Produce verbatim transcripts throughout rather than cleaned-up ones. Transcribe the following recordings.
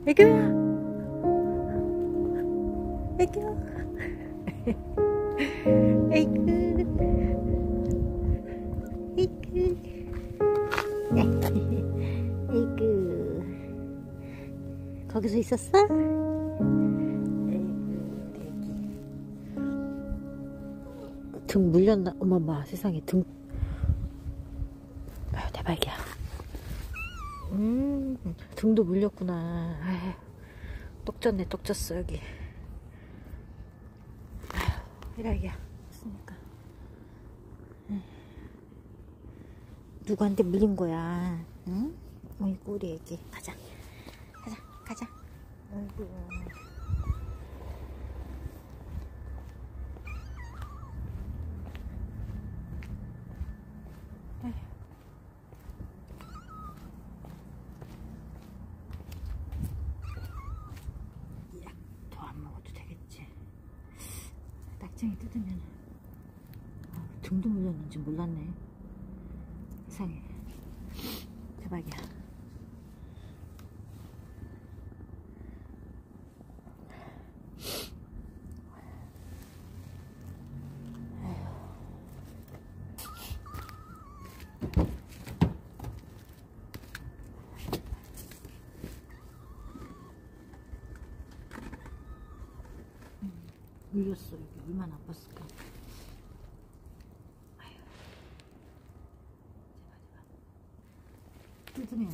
애교야, 애교, 애교, 애교, 애교. 거기서 있었어? 등 물렸나? 어머마, 세상에 등. 아유, 대박이야. 음, 등도 물렸구나. 아유, 똑 졌네, 똑 졌어, 여기. 아유, 일하기야. 했으니까. 누구한테 물린 거야? 응? 어이구, 우리 애기. 가자. 가자, 가자. 어이구. 더 안 먹어도 되겠지. 낙장이 뜯으면 어, 등도 물렸는지 몰랐네. 세상에 대박이야. 물렸어. 여기 얼마나 아팠을까. 아휴. 제발 제발. 뜯으면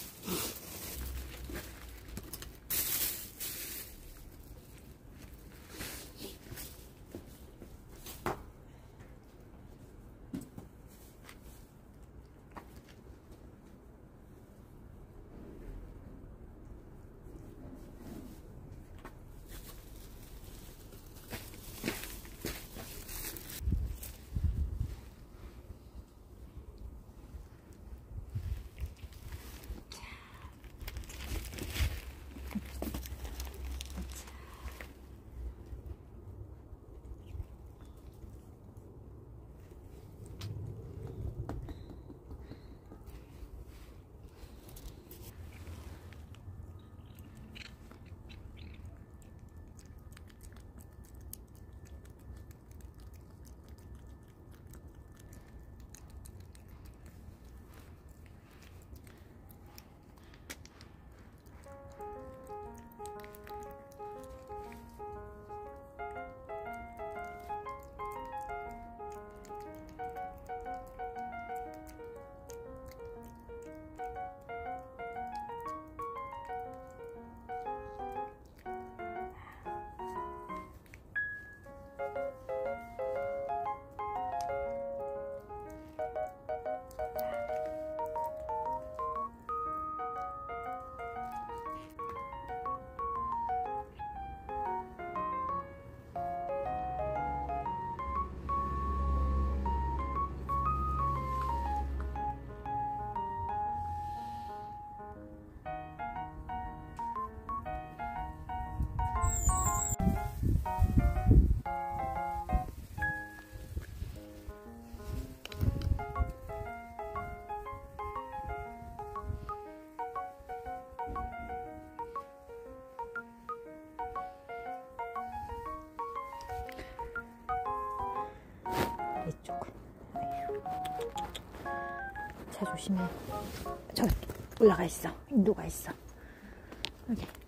이쪽. 차 조심해. 저기 올라가 있어. 인도가 있어. 여기.